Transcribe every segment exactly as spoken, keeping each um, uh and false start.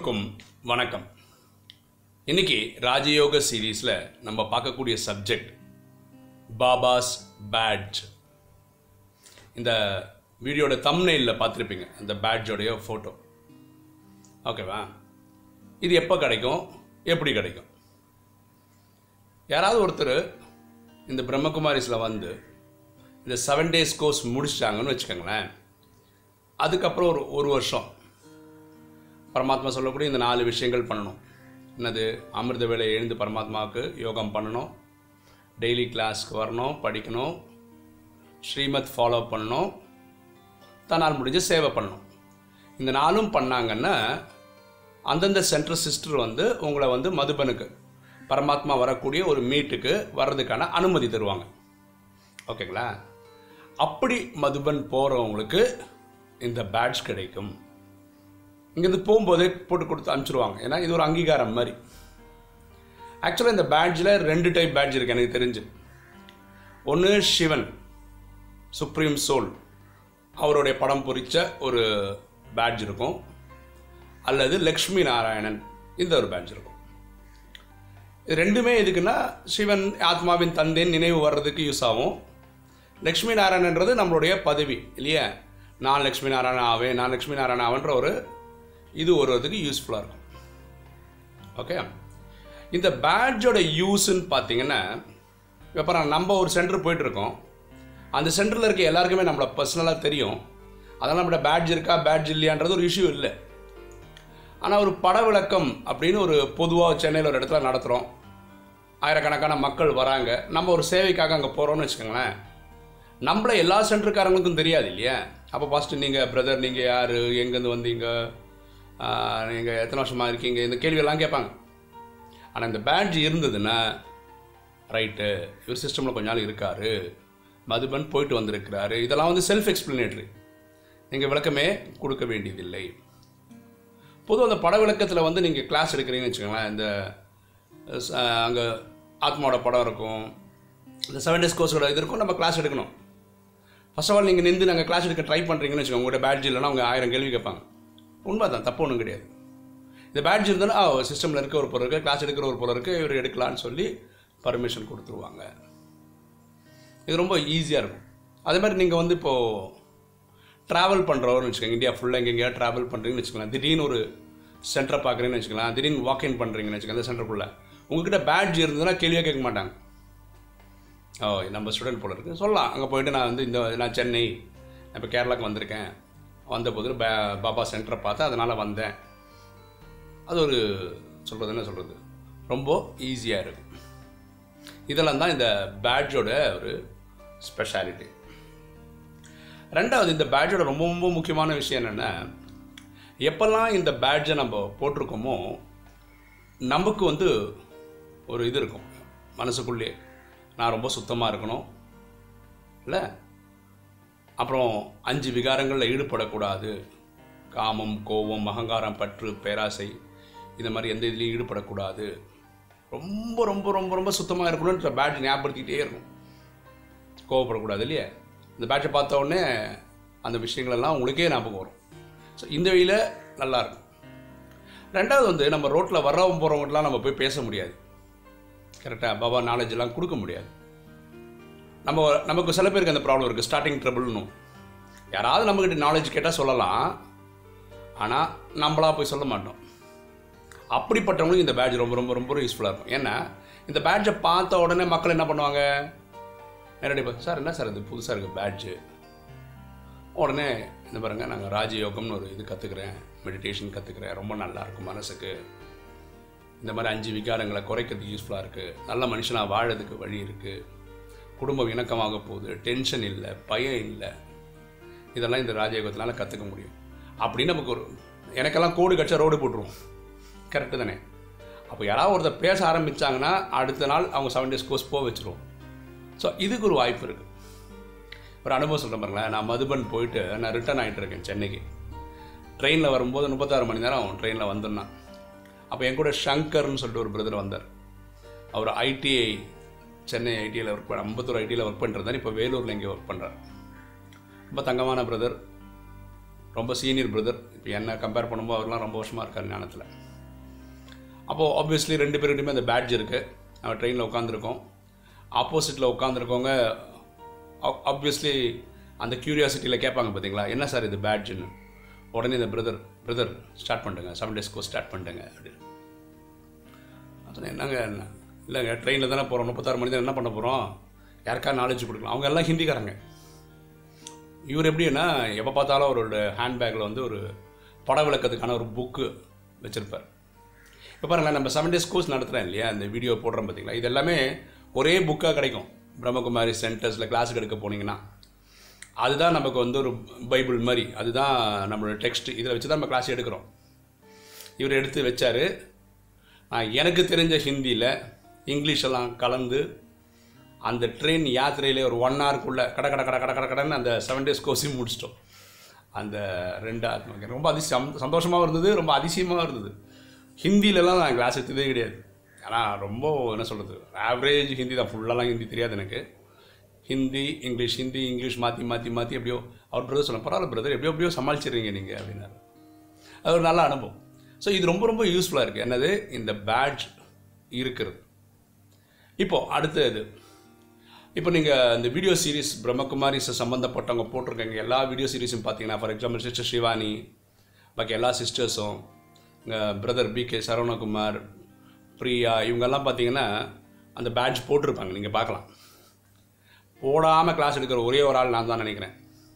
எல்லோருக்கும் வணக்கம். இன்னைக்கு ராஜயோக சீரீஸில் நம்ம பார்க்கக்கூடிய சப்ஜெக்ட் பாபாஸ் பேட்ஜ். இந்த வீடியோட தம்ப்நெயிலில் பார்த்துருப்பீங்க அந்த பேட்ஜோடைய ஃபோட்டோ. ஓகேவா? இது எப்போ கிடைக்கும், எப்படி கிடைக்கும்? யாராவது ஒருத்தர் இந்த பிரம்மகுமாரிஸில் வந்து இந்த செவன் டேஸ் கோர்ஸ் முடிச்சிட்டாங்கன்னு வச்சுக்கோங்களேன். அதுக்கப்புறம் ஒரு ஒரு வருஷம் பரமாத்மா சொல்லக்கூடிய இந்த நாலு விஷயங்கள் பண்ணணும். என்னது? அமிர்த வேளை எழுந்து பரமாத்மாவுக்கு யோகம் பண்ணணும், டெய்லி கிளாஸ்க்கு வரணும், படிக்கணும், ஸ்ரீமத் ஃபாலோ பண்ணணும், தன்னால் முடிஞ்ச சேவை பண்ணணும். இந்த நாளும் பண்ணாங்கன்னா அந்தந்த சென்ட்ரல் சிஸ்டர் வந்து உங்களை வந்து மதுபனுக்கு பரமாத்மா வரக்கூடிய ஒரு மீட்டுக்கு வர்றதுக்கான அனுமதி தருவாங்க. ஓகேங்களா? அப்படி மதுபன் போகிறவங்களுக்கு இந்த பேட்ஜ் கிடைக்கும். இங்கேருந்து போகும்போதே போட்டு கொடுத்து அனுப்பிச்சிடுவாங்க. ஏன்னா இது ஒரு அங்கீகாரம் மாதிரி. ஆக்சுவலாக இந்த பேட்ஜில் ரெண்டு டைப் பேட்ஜ் இருக்குது எனக்கு தெரிஞ்சு. ஒன்று சிவன் சுப்ரீம் சோல் அவருடைய படம் பொறித்த ஒரு பேட்ஜ் இருக்கும், அல்லது லக்ஷ்மி நாராயணன் இந்த ஒரு பேட்ஜ் இருக்கும். இது ரெண்டுமே எதுக்குன்னா சிவன் ஆத்மாவின் தந்தையின் நினைவு வர்றதுக்கு யூஸ் ஆகும். லக்ஷ்மி நாராயணன்றது நம்மளுடைய பதவி இல்லையா? நான் லக்ஷ்மி நாராயணன் ஆவேன், நான் லக்ஷ்மி நாராயணன் ஆவேன்ற ஒரு இது வருவதுக்கு யூஸ்ஃபுல்லாக இருக்கும். ஓகே, இந்த பேட்ஜோட யூஸ்ன்னு பார்த்தீங்கன்னா, இப்போ நம்ம ஒரு சென்டர் போயிட்டுருக்கோம். அந்த சென்டரில் இருக்க எல்லாருக்குமே நம்மளை பர்சனலாக தெரியும். அதனால் நம்மளோட பேட்ஜ் இருக்கா பேட்ஜ் இல்லையான்றது ஒரு இஷ்யூ இல்லை. ஆனால் ஒரு பட விளக்கம் அப்படின்னு ஒரு பொதுவாக சென்னையில் ஒரு இடத்துல நடத்துகிறோம். ஆயிரக்கணக்கான மக்கள் வராங்க. நம்ம ஒரு சேவைக்காக அங்கே போகிறோம்னு வச்சுக்கோங்களேன். நம்மளை எல்லா சென்டருக்காரங்களுக்கும் தெரியாது இல்லையா? அப்போ ஃபஸ்ட்டு நீங்கள் பிரதர், நீங்கள் யார், எங்கேருந்து வந்தீங்க, நீங்கள் எத்தனை வருஷமாக இருக்கீங்க, இந்த கேள்வியெல்லாம் கேட்பாங்க. ஆனால் இந்த பேட்ஜ் இருந்ததுன்னா, ரைட்டு இவர் சிஸ்டமில் கொஞ்ச நாள் இருக்கார், மதுபன் போயிட்டு வந்திருக்கிறாரு, இதெல்லாம் வந்து செல்ஃப் எக்ஸ்பிளனேட்ரி. நீங்கள் விளக்கமே கொடுக்க வேண்டியதில்லை. பொதுவாக அந்த பட விளக்கத்தில் வந்து நீங்கள் கிளாஸ் எடுக்கிறீங்கன்னு வச்சுக்கோங்களேன். இந்த அங்கே ஆத்மாவோட படம் இருக்கும், இந்த செவன் டேஸ் கோர்ஸோட இது இருக்கும். நம்ம கிளாஸ் எடுக்கணும். ஃபர்ஸ்ட் ஆஃப் ஆல் நீங்கள் நின்று நாங்கள் கிளாஸ் எடுக்க ட்ரை பண்ணுறீங்கன்னு வச்சுக்கோங்க. உங்களோட பேட்ஜ் இல்லைன்னா அவங்க ஆயிரம் கேள்வி கேட்பாங்க. உண்மை தான், தப்பு ஒன்றும் கிடையாது. இந்த பேட்ஜ் இருந்தாலும் ஆ சிஸ்டமில் இருக்க ஒரு பொருள் இருக்குது, கிளாஸ் எடுக்கிற ஒரு பொருள் இருக்குது, இவர் எடுக்கலான்னு சொல்லி பர்மிஷன் கொடுத்துருவாங்க. இது ரொம்ப ஈஸியாக இருக்கும். அதே மாதிரி நீங்கள் வந்து இப்போது ட்ராவல் பண்ணுறவர்னு வச்சுக்கோங்க. இந்தியா ஃபுல்லாக எங்கே எங்கேயா ட்ராவல் பண்ணுறீங்கன்னு வச்சுக்கலாம். திடீர்னு ஒரு சென்டரை பார்க்குறீங்கன்னு வச்சுக்கலாம். திடீர்னு வாக்கின் பண்ணுறீங்கன்னு வச்சுக்கோங்க. அந்த சென்டருக்குள்ளே உங்கள்கிட்ட பேட்ஜ் இருந்ததுன்னா கேள்வியாக கேட்க மாட்டாங்க. ஓ நம்ம ஸ்டூடெண்ட் போல இருக்குது சொல்லலாம். அங்கே போய்ட்டு நான் வந்து இந்த நான் சென்னை இப்போ கேரளாவுக்கு வந்திருக்கேன், வந்த போது பே பாபா சென்டரை பார்த்தேன், அதனால் வந்தேன். அது ஒரு சொல்கிறது என்ன சொல்கிறது, ரொம்ப ஈஸியாக இருக்கும். இதெல்லாம் தான் இந்த பேட்ஜோட ஒரு ஸ்பெஷாலிட்டி. ரெண்டாவது, இந்த பேட்ஜோட ரொம்ப ரொம்ப முக்கியமான விஷயம் என்னென்னா, எப்போல்லாம் இந்த பேட்ஜை நம்ம போட்டிருக்கோமோ நமக்கு வந்து ஒரு இது இருக்கும் மனசுக்குள்ளே, நான் ரொம்ப சுத்தமாக இருக்கணும் இல்லை, அப்புறம் அஞ்சு விகாரங்களில் ஈடுபடக்கூடாது, காமம், கோபம், அகங்காரம், பற்று, பேராசை, இந்த மாதிரி எந்த இதுலேயும் ஈடுபடக்கூடாது, ரொம்ப ரொம்ப ரொம்ப ரொம்ப சுத்தமாக இருக்கணும்ன்ற பேட்ஜ் ஞாபகப்படுத்திக்கிட்டே இருக்கும். கோவப்படக்கூடாது இல்லையா? இந்த பேட்ஜை பார்த்த உடனே அந்த விஷயங்களெல்லாம் உங்களுக்கே ஞாபகம் வரும். ஸோ இந்த வழியில் நல்லாயிருக்கும். ரெண்டாவது வந்து நம்ம ரோட்டில் வர்றவங்க போகிறவங்கலாம் நம்ம போய் பேச முடியாது. கரெக்டாக பாபா நாலேஜெல்லாம் கொடுக்க முடியாது. நம்ம நமக்கு சில பேருக்கு அந்த ப்ராப்ளம் இருக்குது, ஸ்டார்டிங் ட்ரபிள்னு. யாராவது நம்மக்கிட்ட நாலேஜ் கேட்டால் சொல்லலாம், ஆனால் நம்மளாக போய் சொல்ல மாட்டோம். அப்படிப்பட்டவங்களுக்கு இந்த பேட்ஜ் ரொம்ப ரொம்ப ரொம்ப யூஸ்ஃபுல்லாக இருக்கும். ஏன்னா இந்த பேட்ஜை பார்த்த உடனே மக்கள் என்ன பண்ணுவாங்க, நேரடியாக சார் என்ன சார் இது புதுசாக இருக்குது பேட்ஜு, உடனே இந்த பாருங்கள் நாங்கள் ராஜயோகம்னு ஒரு இது கற்றுக்குறேன், மெடிடேஷன் கற்றுக்குறேன், ரொம்ப நல்லாயிருக்கும் மனசுக்கு, இந்த மாதிரி அஞ்சு விகாரங்களை குறைக்கிறதுக்கு யூஸ்ஃபுல்லாக இருக்குது, நல்ல மனுஷனாக வாழறதுக்கு வழி இருக்குது, குடும்பம் இணக்கமாக போகுது, டென்ஷன் இல்லை, பயம் இல்லை, இதெல்லாம் இந்த ராஜயோகத்தினால கற்றுக்க முடியும் அப்படின்னு நமக்கு ஒரு, எனக்கெல்லாம் கோடு கட்சா ரோடு போட்டுருவோம். கரெக்டு தானே? அப்போ யாராவது ஒருத்தர் பேச ஆரம்பித்தாங்கன்னா அடுத்த நாள் அவங்க செவன் டேஸ் கோர்ஸ் போக வச்சுருவோம். ஸோ இதுக்கு ஒரு வாய்ப்பு இருக்குது. ஒரு அனுபவம் சொல்கிறேன் பாருங்களேன். நான் மதுபன் போயிட்டு நான் ரிட்டர்ன் ஆகிட்டு இருக்கேன் சென்னைக்கு. ட்ரெயினில் வரும்போது முப்பத்தாறு மணி நேரம் ட்ரெயினில் வந்துருந்தான். அப்போ என் கூட ஷங்கர்னு சொல்லிட்டு ஒரு பிரதர் வந்தார். அவர் ஐடிஐ சென்னை ஐடியில் ஒர்க் பண்ண அம்பத்தூர் ஐடியில் ஒர்க் பண்ணுறதாரு. இப்போ வேலூரில் இங்கே ஒர்க் பண்ணுறார். ரொம்ப தங்கமான பிரதர், ரொம்ப சீனியர் பிரதர். இப்போ என்ன கம்பேர் பண்ணும்போது அவர்லாம் ரொம்ப வருஷமாக இருக்கார் ஞானத்தில். அப்போது ஆப்வியஸ்லி ரெண்டு பேருக்கிட்டையுமே அந்த பேட்ஜ் இருக்குது. நம்ம ட்ரெயினில் உட்காந்துருக்கோம். ஆப்போசிட்டில் உட்காந்துருக்கவங்க ஆப்வியஸ்லி அந்த க்யூரியாசிட்டியில் கேட்பாங்க பார்த்தீங்களா, என்ன சார் இது பேட்ஜுன்னு. உடனே இந்த பிரதர் பிரதர் ஸ்டார்ட் பண்ணிட்டுங்க, செவன் டேஸ் கோர்ஸ் ஸ்டார்ட் பண்ணிட்டுங்க அப்படின்னு. அதனால் என்னங்க என்ன இல்லைங்க, ட்ரெயினில் தானே போகிறோம், முப்பத்தாறு மணி தான் என்ன பண்ண போகிறோம், யாருக்கா நாலேஜ் கொடுக்கலாம். அவங்க எல்லாம் ஹிந்திக்காரங்க. இவர் எப்படின்னா எப்போ பார்த்தாலும் அவரோட ஹேண்ட்பேக்கில் வந்து ஒரு பட விளக்கத்துக்கான ஒரு புக்கு வச்சுருப்பார். இப்போ பாருங்களேன், நம்ம செவன் டேஸ் கோர்ஸ் நடத்துகிறேன் இல்லையா, இந்த வீடியோ போடுறோம் பார்த்தீங்களா, இது எல்லாமே ஒரே புக்காக கிடைக்கும். பிரம்மகுமாரி சென்டர்ஸில் கிளாஸுக்கு எடுக்க போனீங்கன்னா அதுதான் நமக்கு வந்து ஒரு பைபிள் மாதிரி, அதுதான் நம்மளோட டெக்ஸ்ட். இதில் வச்சு தான் நம்ம கிளாஸ் எடுக்கிறோம். இவர் எடுத்து வச்சார். எனக்கு தெரிஞ்ச ஹிந்தியில் இங்கிலீஷெல்லாம் கலந்து அந்த ட்ரெயின் யாத்திரையிலே ஒரு ஒன் ஹவருக்குள்ளே கட கட கட கட கட கடன்னு அந்த செவன் டேஸ் கோர்ஸையும் முடிச்சிட்டோம். அந்த ரெண்டு ஆத்மா ரொம்ப அதிசயம் சந்தோஷமாகவும் இருந்தது, ரொம்ப அதிசயமாகவும் இருந்தது. ஹிந்திலலாம் நான் கிளாஸ் எடுத்ததே கிடையாது. ஆனால் ரொம்ப என்ன சொல்கிறது, ஆவரேஜ் ஹிந்தி தான், ஃபுல்லாலாம் ஹிந்தி தெரியாது எனக்கு. ஹிந்தி இங்கிலீஷ் ஹிந்தி இங்கிலீஷ் மாற்றி மாற்றி மாற்றி எப்படியோ அவர் பிரதர் சொன்ன பரவாயில்ல பிரதர் எப்படியோ எப்படியோ சமாளிச்சிடுறீங்க நீங்கள் அப்படின்னாரு. அது ஒரு நல்ல அனுபவம். ஸோ இது ரொம்ப ரொம்ப யூஸ்ஃபுல்லாக இருக்குது. என்னது, இந்த பேட்ஜ் இருக்கிறது. இப்போது அடுத்த இது, இப்போ நீங்கள் இந்த வீடியோ சீரீஸ் பிரம்மகுமாரிஸை சம்மந்தப்பட்டவங்க போட்டிருக்காங்க எல்லா வீடியோ சீரீஸும் பார்த்தீங்கன்னா, ஃபார் எக்ஸாம்பிள் சிஸ்டர் சிவானி, பாக்கி எல்லா சிஸ்டர்ஸும், brother P K Saravanakumar, Priya, இவங்கெல்லாம் பார்த்தீங்கன்னா அந்த பேட்ஜ் போட்டிருப்பாங்க. நீங்கள் பார்க்கலாம். போடாமல் கிளாஸ் எடுக்கிற ஒரே ஒரு ஆள் நான் தான் நினைக்கிறேன்.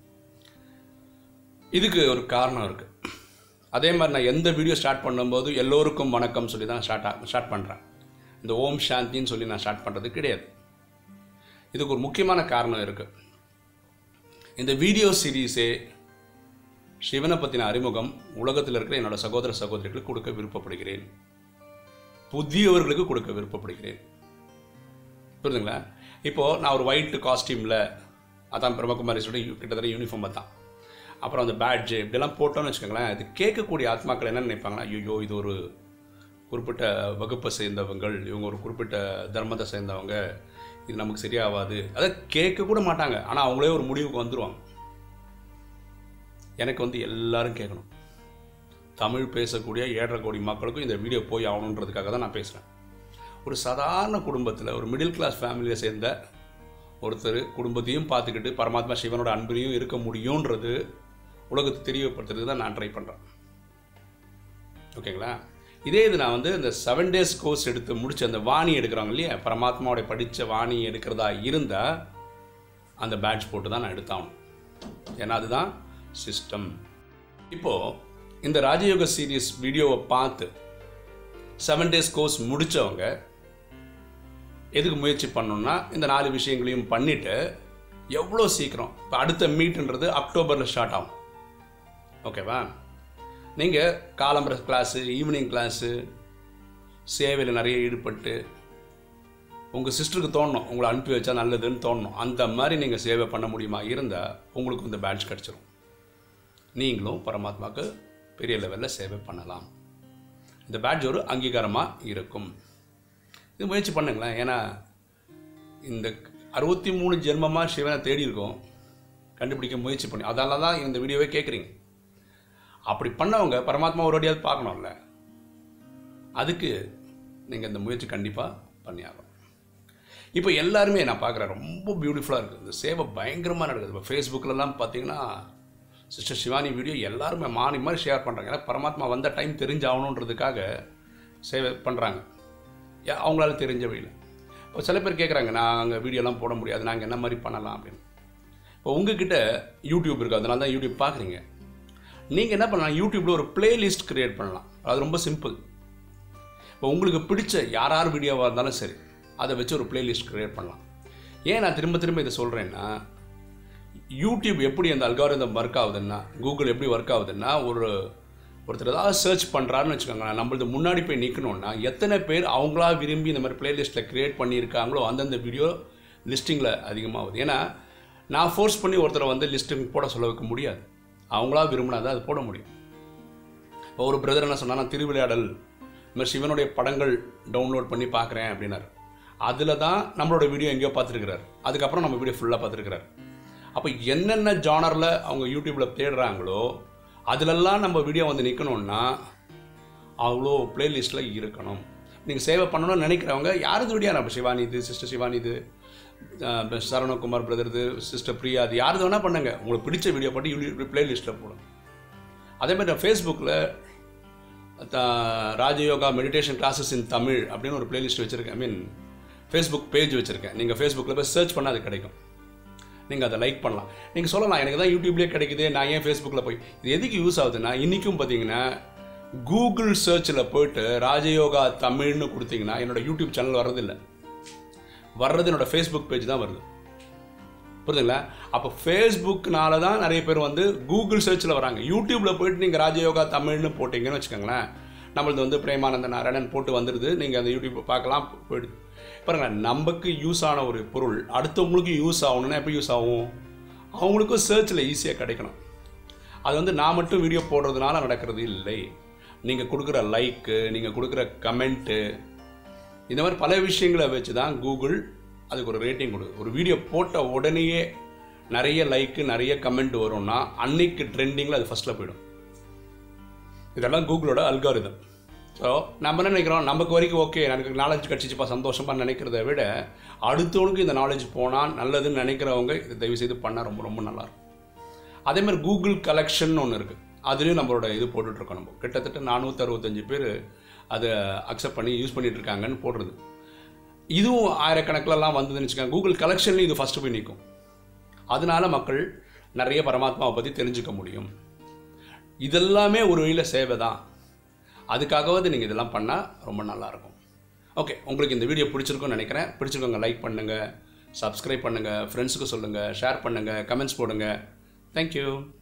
இதுக்கு ஒரு காரணம் இருக்குது. அதே மாதிரி நான் எந்த வீடியோ ஸ்டார்ட் பண்ணும்போது எல்லோருக்கும் வணக்கம் சொல்லி தான் ஸ்டார்ட் ஸ்டார்ட் பண்ணுறேன். இந்த ஓம் சாந்தின்னு சொல்லி நான் ஸ்டார்ட் பண்ணுறது கிடையாது. இதுக்கு ஒரு முக்கியமான காரணம் இருக்குது. இந்த வீடியோ சீரீஸே சிவனை பற்றின அறிமுகம் உலகத்தில் இருக்கிற என்னோடய சகோதர சகோதரிகளுக்கு கொடுக்க விருப்பப்படுகிறேன், புதியவர்களுக்கு கொடுக்க விருப்பப்படுகிறேன். புரியுதுங்களா? இப்போது நான் ஒரு ஒயிட் காஸ்டியூமில், அதான் பிரம்மகுமாரிஸோட கிட்டத்தட்ட யூனிஃபார்ம் தான், அப்புறம் அந்த பேட்ஜு இப்படிலாம் போட்டோன்னு வச்சுக்கோங்களேன், இது கேட்கக்கூடிய ஆத்மாக்கள் என்ன நினைப்பாங்கன்னா, ஐயோ இது ஒரு குறிப்பிட்ட வகுப்பை சேர்ந்தவங்கள், இவங்க ஒரு குறிப்பிட்ட தர்மத்தை சேர்ந்தவங்க, இது நமக்கு சரியாகாது, அதை கேட்க கூட மாட்டாங்க. ஆனால் அவங்களே ஒரு முடிவுக்கு வந்துடுவாங்க. எனக்கு வந்து எல்லாரும் கேட்கணும். தமிழ் பேசக்கூடிய ஏழரை கோடி மக்களுக்கும் இந்த வீடியோ போய் ஆகணுன்றதுக்காக தான் நான் பேசுகிறேன். ஒரு சாதாரண குடும்பத்தில் ஒரு மிடில் கிளாஸ் ஃபேமிலியை சேர்ந்த ஒருத்தர் குடும்பத்தையும் பார்த்துக்கிட்டு பரமாத்மா சிவனோட அன்பையும் இருக்க முடியுன்றது உலகத்தை தெரியப்படுத்துறது தான் நான் ட்ரை பண்ணுறேன். ஓகேங்களா? இதே இது நான் வந்து இந்த செவன் டேஸ் கோர்ஸ் எடுத்து முடிச்சு அந்த வாணி எடுக்கிறாங்க இல்லையா, பரமாத்மாவோட படித்த வாணி எடுக்கிறதா இருந்தால் அந்த பேட்ச் போட்டு தான் நான் எடுத்தாகணும். ஏன்னா அதுதான் சிஸ்டம். இப்போது இந்த ராஜயோக சீரீஸ் வீடியோவை பார்த்து செவன் டேஸ் கோர்ஸ் முடித்தவங்க எதுக்கு முயற்சி பண்ணணும்னா, இந்த நாலு விஷயங்களையும் பண்ணிவிட்டு எவ்வளோ சீக்கிரம், இப்போ அடுத்த மீட்டுன்றது அக்டோபரில் ஸ்டார்ட் ஆகும். ஓகேவா? நீங்கள் காலம்பர கிளாஸு, ஈவினிங் கிளாஸு, சேவையில் நிறைய ஈடுபட்டு உங்கள் சிஸ்டருக்கு தோணணும், உங்களை அனுப்பி வச்சா நல்லதுன்னு தோணணும். அந்த மாதிரி நீங்கள் சேவை பண்ண முடியுமா இருந்தால் உங்களுக்கு இந்த பேட்ச் கிடச்சிரும். நீங்களும் பரமாத்மாவுக்கு பெரிய லெவலில் சேவை பண்ணலாம். இந்த பேட்ச் ஒரு அங்கீகாரமாக இருக்கும். இது முயற்சி பண்ணுங்களேன். ஏன்னா இந்த அறுபத்தி மூணு ஜென்மமாக சிவனை தேடி இருக்கோம், கண்டுபிடிக்க முயற்சி பண்ணி, அதனால தான் இந்த வீடியோவே கேட்குறீங்க. அப்படி பண்ணவங்க பரமாத்மா ஒரு வாட்டியாவது பார்க்கணும்ல, அதுக்கு நீங்கள் இந்த முயற்சி கண்டிப்பாக பண்ணியாகணும். இப்போ எல்லாருமே நான் பார்க்குறேன் ரொம்ப பியூட்டிஃபுல்லாக இருக்குது, இந்த சேவை பயங்கரமாக நடக்குது. இப்போ ஃபேஸ்புக்கிலலாம் பார்த்தீங்கன்னா சிஸ்டர் சிவானி வீடியோ எல்லாருமே மாறி மாதிரி ஷேர் பண்ணுறாங்க. ஏன்னா பரமாத்மா வந்த டைம் தெரிஞ்சாகணுன்றதுக்காக சேவை பண்ணுறாங்க, அவங்களால தெரிஞ்ச வழியில். இப்போ சில பேர் கேட்குறாங்க, நாங்கள் வீடியோலாம் போட முடியாது, நாங்கள் என்ன மாதிரி பண்ணலாம் அப்படின்னு. இப்போ உங்ககிட்ட யூடியூப் இருக்குது, அதனால தான் யூடியூப் பார்க்குறீங்க. நீங்கள் என்ன பண்ணலாம், யூடியூப்பில் ஒரு பிளேலிஸ்ட் க்ரியேட் பண்ணலாம். அது ரொம்ப சிம்பிள். இப்போ உங்களுக்கு பிடிச்ச யார் யார் வீடியோவாக இருந்தாலும் சரி, அதை வச்சு ஒரு பிளேலிஸ்ட் க்ரியேட் பண்ணலாம். ஏன் நான் திரும்ப திரும்ப இதை சொல்கிறேன்னா, யூடியூப் எப்படி அந்த அல்காரிதம் ஒர்க் ஆகுதுன்னா, கூகுள் எப்படி ஒர்க் ஆகுதுன்னா, ஒரு ஒருத்தர் ஏதாவது சர்ச் பண்ணுறாருன்னு வச்சுக்கோங்களேன், நம்மளது முன்னாடி போய் நிற்கணுன்னா எத்தனை பேர் அவங்களா விரும்பி இந்த மாதிரி பிளேலிஸ்ட்டில் க்ரியேட் பண்ணியிருக்காங்களோ அந்தந்த வீடியோ லிஸ்டிங்கில் அதிகமாகுது. ஏன்னா நான் ஃபோர்ஸ் பண்ணி ஒருத்தரை வந்து லிஸ்டிங் போட சொல்ல வைக்க முடியாது, அவங்களா விரும்பினா தான் அது போட முடியும். இப்போ ஒரு பிரதர் என்ன சொன்னால், நான் திருவிளையாடல் இந்த மாதிரி சிவனுடைய படங்கள் டவுன்லோட் பண்ணி பார்க்குறேன் அப்படின்னாரு. அதில் தான் நம்மளோட வீடியோ எங்கேயோ பார்த்துருக்கிறார், அதுக்கப்புறம் நம்ம வீடியோ ஃபுல்லாக பார்த்துருக்கிறார். அப்போ என்னென்ன ஜானரில் அவங்க யூடியூப்பில் தேடுறாங்களோ அதிலெல்லாம் நம்ம வீடியோ வந்து நிற்கணுன்னா அவ்வளோ ப்ளேலிஸ்ட்டில் இருக்கணும். நீங்கள் சேவை பண்ணணும்னு நினைக்கிறவங்க யாரது வீடியோ நம்ம சிவானிது, சிஸ்டர் சிவானிது, சரவணகுமார் பிரதர்து, சிஸ்டர் பிரியா, அது யாரது வேணால் பண்ணுங்கள். உங்களுக்கு பிடிச்ச வீடியோ போட்டு யூடியூப் ப்ளேலிஸ்ட்டில் போடும். அதேமாதிரி நான் ஃபேஸ்புக்கில் Rajayoga meditation classes in Tamil அப்படின்னு ஒரு ப்ளேலிஸ்ட் வச்சுருக்கேன். ஐ மீன் ஃபேஸ்புக் பேஜ் வச்சுருக்கேன். நீங்கள் ஃபேஸ்புக்கில் போய் சர்ச் பண்ணால் அது கிடைக்கும். நீங்கள் அதை லைக் பண்ணலாம். நீங்கள் சொல்லலாம் எனக்கு தான் யூடியூப்லேயே கிடைக்குது, நான் ஏன் ஃபேஸ்புக்கில் போய். இது எதுக்கு யூஸ் ஆகுதுன்னா, இன்றைக்கும் பார்த்தீங்கன்னா கூகுள் சர்ச்சில் போய்ட்டு ராஜயோகா தமிழ்னு கொடுத்தீங்கன்னா என்னோடய யூடியூப் சேனல் வர்றதில்லை. வர்றது என்னோடய ஃபேஸ்புக் பேஜ் தான் வருது. புரியுதுங்களா? அப்போ ஃபேஸ்புக்னால தான் நிறைய பேர் வந்து கூகுள் சர்ச்சில் வராங்க. யூடியூப்பில் போய்ட்டு நீங்கள் ராஜயோகா தமிழ்னு போட்டிங்கன்னு வச்சுக்கோங்களேன், நம்மளது வந்து பிரேமானந்த நாராயணன் போட்டு வந்துடுது. நீங்கள் அந்த யூடியூப்பை பார்க்கலாம், போயிடுது. பாருங்கள், நமக்கு யூஸ் ஆன ஒரு பொருள் அடுத்தவங்களுக்கு யூஸ் ஆகணும்னா எப்போ யூஸ் ஆகும்? அவங்களுக்கும் சர்ச்சில் ஈஸியாக கிடைக்கணும். அது வந்து நான் மட்டும் வீடியோ போடுறதுனால நடக்கிறது இல்லை. நீங்கள் கொடுக்குற லைக்கு, நீங்கள் கொடுக்குற கமெண்ட்டு, இந்த மாதிரி பல விஷயங்களை வச்சு தான் கூகுள் அதுக்கு ஒரு ரேட்டிங் கொடுக்குது. ஒரு வீடியோ போட்ட உடனேயே நிறைய லைக்கு நிறைய கமெண்ட் வரும்னா அன்னைக்கு ட்ரெண்டிங்கில் அது ஃபஸ்ட்டில் போயிடும். இதெல்லாம் கூகுளோட அல்காரிதம். ஸோ நம்ம என்ன நினைக்கிறோம், நமக்கு வரைக்கும் ஓகே, எனக்கு நாலேஜ் கிடச்சிச்சுப்பா சந்தோஷமாக நினைக்கிறத விட அடுத்தவனுக்கு இந்த நாலேஜ் போனால் நல்லதுன்னு நினைக்கிறவங்க இதை தயவுசெய்து பண்ணால் ரொம்ப ரொம்ப நல்லாயிருக்கும். அதேமாதிரி கூகுள் கலெக்ஷன் ஒன்று இருக்குது. அதுலேயும் நம்மளோட இது போட்டுட்ருக்கோம். நம்ம கிட்டத்தட்ட நானூற்றி அறுபத்தஞ்சு பேர் அதை அக்செப்ட் பண்ணி யூஸ் பண்ணிகிட்ருக்காங்கன்னு போடுறது. இதுவும் ஆயிரக்கணக்கிலலாம் வந்ததுன்னு வச்சுக்கோங்க. கூகுள் கலெக்ஷன்லேயும் இது ஃபஸ்ட்டு போய் நிற்கும். அதனால மக்கள் நிறைய பரமாத்மாவை பற்றி தெரிஞ்சுக்க முடியும். இதெல்லாமே ஒரு வழியில் சேவை தான். அதுக்காகவாது நீங்கள் இதெல்லாம் பண்ணால் ரொம்ப நல்லாயிருக்கும். ஓகே, உங்களுக்கு இந்த வீடியோ பிடிச்சிருக்குன்னு நினைக்கிறேன். பிடிச்சிருக்கோங்க லைக் பண்ணுங்கள், சப்ஸ்கிரைப் பண்ணுங்கள், ஃப்ரெண்ட்ஸுக்கு சொல்லுங்கள், ஷேர் பண்ணுங்கள், கமெண்ட்ஸ் போடுங்க. தேங்க்யூ.